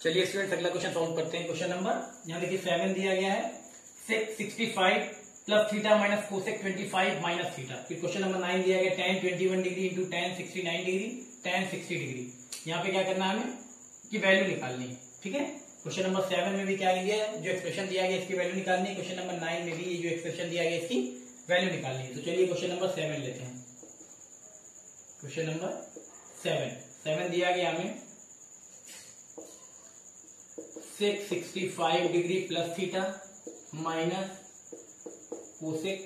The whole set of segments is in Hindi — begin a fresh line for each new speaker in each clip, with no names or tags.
चलिए स्टूडेंट्स अगला क्वेश्चन सॉल्व करते हैं। क्वेश्चन नंबर यहाँ देखिए 7 दिया गया है, sec 65 plus theta minus cosec 25 minus theta. फिर क्वेश्चन नंबर 9 दिया गया tan 21 degree into tan 69 degree tan 60 degree. यहाँ पे क्या करना है हमें की वैल्यू निकालनी है। ठीक है, क्वेश्चन नंबर 7 में भी क्या दिया है, जो एक्सप्रेशन दिया गया इसकी वैल्यू निकालनी है। क्वेश्चन नंबर 9 में भी ये जो एक्सप्रेशन दिया गया इसकी वैल्यू निकालनी है। तो चलिए क्वेश्चन नंबर 7 लेते हैं। क्वेश्चन नंबर 7 दिया गया हमें sec 65 degree plus theta minus cosec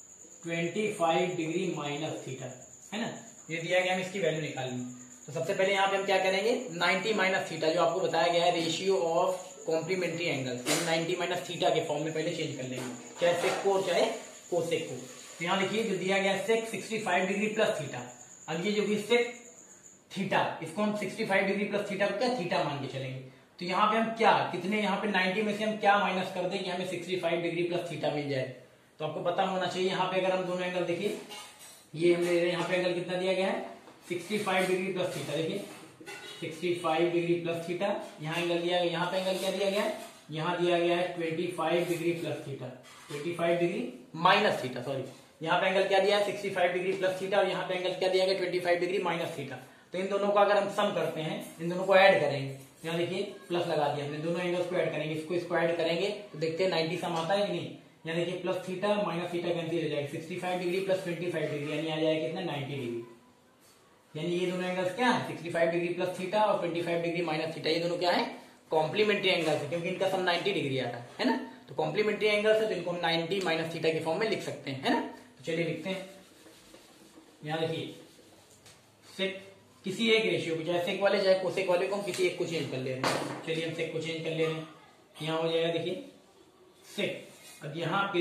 25 degree minus theta, है ना। ये दिया गया, हमें इसकी वैल्यू निकालनी। तो सबसे पहले यहाँ पे हम क्या करेंगे, 90 माइनस थीटा जो आपको बताया गया है रेशियो ऑफ कॉम्प्लीमेंट्री एंगल, हम 90 माइनस थीटा के फॉर्म में पहले चेंज कर लेंगे, चाहे सेक को चाहे कोसेक को। तो यहाँ देखिए जो दिया गया सेक 65 डिग्री प्लस थीटा। अब ये जो भी सेक थीटा, इसको हम 65 डिग्री प्लस थीटा को क्या थीटा मान के चलेंगे। तो यहाँ पे हम क्या कितने, यहाँ पे 90 में से हम क्या माइनस कर दें कि हमें 65 डिग्री प्लस थीटा मिल जाए। तो आपको पता होना चाहिए यहाँ पे अगर हम दोनों एंगल देखिए, ये हम ले रहे हैं, यहाँ पे एंगल कितना दिया गया है 65 डिग्री प्लस थीटा। देखिए 65 डिग्री प्लस थीटा, यहाँ एंगल दिया गया, यहाँ पे एंगल क्या दिया गया है, यहाँ दिया गया है 25 degree plus theta, 25 degree minus theta, sorry. यहाँ पे एंगल क्या दिया है 65 डिग्री प्लस थीटा, और यहाँ पे एंगल क्या दिया गया 25 डिग्री माइनस थीटा। तो इन दोनों को अगर हम सम करते हैं, इन दोनों को ऐड करेंगे, यहाँ देखिए प्लस लगा दिया हमने, दोनों एंगल्स को ऐड करेंगे, इसको ऐड करेंगे तो देखते हैं 90 सम आता है कि नहीं। यहाँ देखिए plus theta minus theta cancel हो जाएगा, 65 डिग्री प्लस 25 डिग्री यानी आ जाएगा कितना 90 डिग्री। यानी ये दोनों एंगल्स क्या है 65 डिग्री प्लस थीटा और 25 डिग्री माइनस थीटा, ये दोनों क्या है कॉम्प्लीमेंट्री एंगल्स है, क्योंकि इनका सम 90 डिग्री आ रहा है ना। तो कॉम्प्लीमेंट्री एंगल्स है तो इनको हम 90 माइनस थीटा के फॉर्म में लिख सकते हैं, है ना। तो चलिए लिखते हैं। यहाँ देखिए सेक किसी एक रेशियो को, चाहे सेक वाले चाहे कोसेक वाले को, हम किसी एक को चेंज कर ले रहे हैं। चलिए हम सेक को चेंज कर ले रहे हैं। यहाँ हो जाएगा देखिए सेक। अब यहाँ पे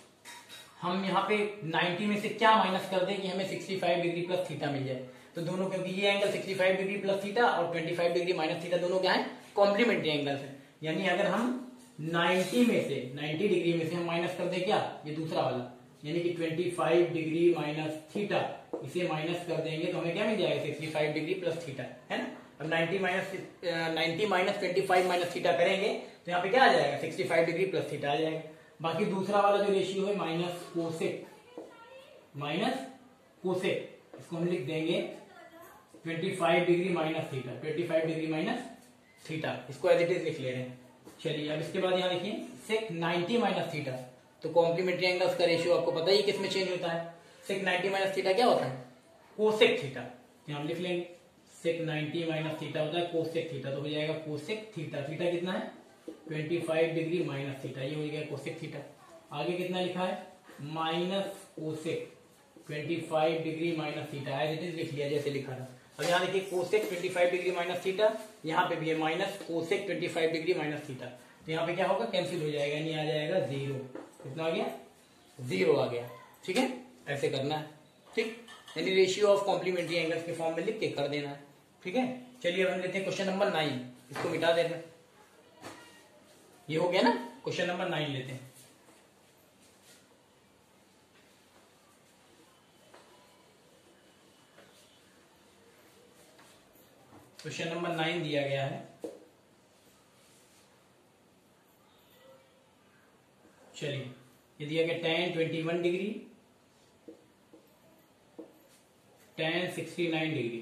हम यहाँ पे 90 में से क्या माइनस कर दें कि हमें 65 डिग्री प्लस थीटा मिल जाए। तो दोनों, क्योंकि ये एंगल 65 डिग्री प्लस थीटा और 25 डिग्री माइनस थीटा दोनों क्या है कॉम्प्लीमेंट्री एंगल्स है। यानी अगर हम 90 डिग्री में से हम माइनस कर दें क्या, ये दूसरा वाला, यानी कि 25 डिग्री माइनस थीटा, इसे माइनस कर देंगे तो हमें क्या मिल जाएगा 65 डिग्री प्लस थीटा, है ना। अब 90 माइनस 25 माइनस थीटा करेंगे तो यहाँ पे क्या आ जाएगा 65 डिग्री प्लस थीटा आ जाएगा। बाकी दूसरा वाला जो रेशियो है माइनस कोसेक, इसको हम लिख देंगे 25 degree minus theta, 25 degree minus theta, इसको एज इट इज लिख ले रहे हैं। चलिए अब इसके बाद यहाँ देखिए सेक 90 माइनस थीटा। तो कॉम्प्लीमेंट्री एंगल्स का रेशियो आपको पता ही किसमें चेंज होता है, सेक 90 माइनस थीटा क्या होता है कोसेक थीटा। यहाँ हम लिख लेंगे सेक 90 माइनस थीटा होता है कोसेक थीटा, तो हो जाएगा कोसेक थीटा। थीटा कितना है 25 डिग्री माइनस थीटा, ये हो गया कोसेक थीटा। आगे कितना लिखा है minus cosec 25 degree minus theta, as it is लिख लिया जैसे लिखा था। अब यहाँ देखिए कोसेक 25 डिग्री माइनस थीटा, यहाँ पे भी है minus cosec 25 degree minus theta. तो यहाँ पे क्या होगा कैंसिल हो जाएगा, यानी आ जाएगा 0। कितना आ गया 0 आ गया। ठीक है, ऐसे करना है। ठीक, यानी रेशियो ऑफ कॉम्प्लीमेंट्री एंगल्स के फॉर्म में लिख के कर देना है। ठीक है, चलिए अब हम लेते हैं क्वेश्चन नंबर 9, इसको मिटा देते हैं। ये हो गया ना, क्वेश्चन नंबर 9 लेते हैं। क्वेश्चन नंबर 9 दिया गया है, चलिए ये दिया गया tan 21 degree tan 69 degree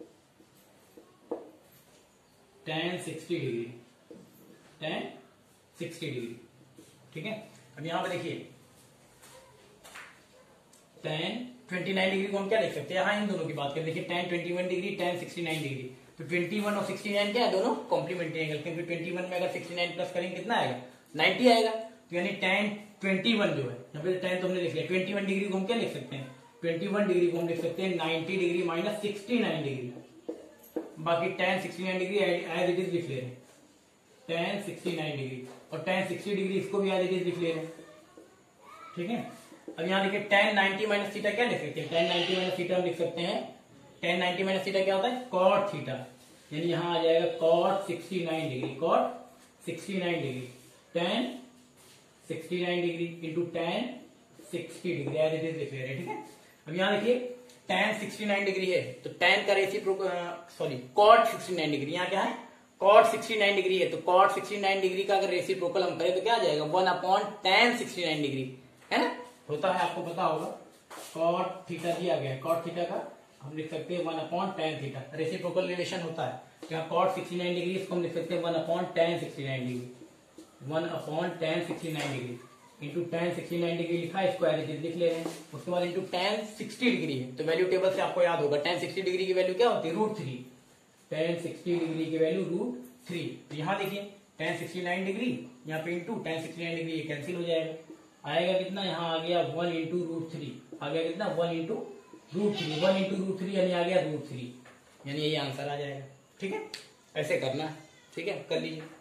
tan 60 degree tan 60 degree. ठीक है, अब यहां पे देखिए tan 29 डिग्री को हम क्या लिख सकते हैं, यहाँ इन दोनों की बात करें, देखिए tan 21 डिग्री tan 69 डिग्री। तो 21 और 69 क्या है दोनों कॉम्प्लीमेंट्री एंगल, क्योंकि 21 में अगर 69 प्लस करेंगे कितना आएगा 90 आएगा। तो यानी tan 21 जो है, यहाँ पे tan तो हमने लिख लिया, 21 डिग्री को हम क्या लिख सकते हैं 21 डिग्री को हम लिख सकते हैं 90 डिग्री माइनस 69 डिग्री। बाकी tan 69 degree as it is लिख ले रहे हैं tan 69 डिग्री, और tan 60 डिग्री इसको भी एज इट इज लिख ले रहे हैं। ठीक है, अब यहाँ देखिए tan 90 माइनस थीटा क्या लिख सकते हैं, tan 90 माइनस थीटा हम लिख सकते हैं tan 90 माइनस थीटा क्या होता है cot थीटा, यानी यहाँ आ जाएगा cot 69 degree, cot 69 degree tan 69 degree into tan 60 degree as it is लिख ले रहे हैं। ठीक है, अब यहाँ देखिए tan 69 डिग्री है तो tan का रेसिप्रोकल, सॉरी cot 69 डिग्री, यहाँ क्या है कॉट 69 डिग्री है, तो कॉट 69 डिग्री का अगर रेसिप्रोकल हम करें तो क्या आ जाएगा 1/tan 69 डिग्री, है ना, होता है, आपको पता होगा। कॉट थीटा दिया गया है, कॉट थीटा का हम लिख सकते हैं 1/tan थीटा, रेसिप्रोकल रिलेशन होता है। यहाँ कॉट 69 डिग्री, इसको हम लिख सकते हैं 1/tan 69 degree, 1/tan 69 degree into tan 69 degree लिखा है, स्क्वायर इज लिख ले रहे हैं, उसके बाद इंटू tan 60 डिग्री है, तो वैल्यू टेबल से आपको याद होगा tan 60 डिग्री की वैल्यू क्या होती है √3, tan 60 डिग्री की वैल्यू √3। तो यहाँ देखिए tan 69 डिग्री यहाँ पे इंटू tan 69 डिग्री, ये कैंसिल हो जाएगा, आएगा कितना, यहाँ आ गया 1 इंटू √3, आ गया कितना 1 इंटू √3, 1 इंटू √3 यानी आ गया √3, यानी यही आंसर आ जाएगा। ठीक है, ऐसे करना है, ठीक है, कर लीजिए।